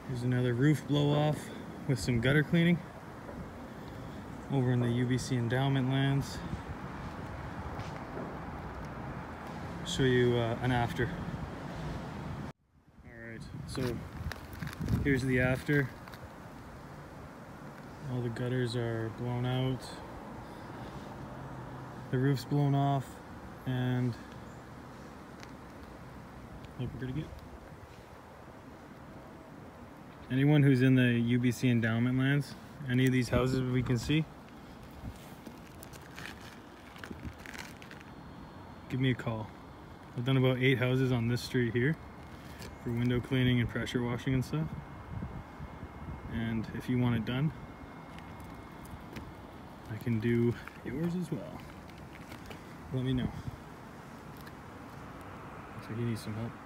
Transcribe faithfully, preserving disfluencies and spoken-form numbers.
Here's another roof blow off with some gutter cleaning over in the U B C endowment lands. Show you uh, an after. Alright, so here's the after. All the gutters are blown out. The roof's blown off, and look, we're gonna get anyone who's in the U B C endowment lands, any of these houses we can see, give me a call. I've done about eight houses on this street here for window cleaning and pressure washing and stuff. And if you want it done, I can do yours as well. Let me know. So he needs some help.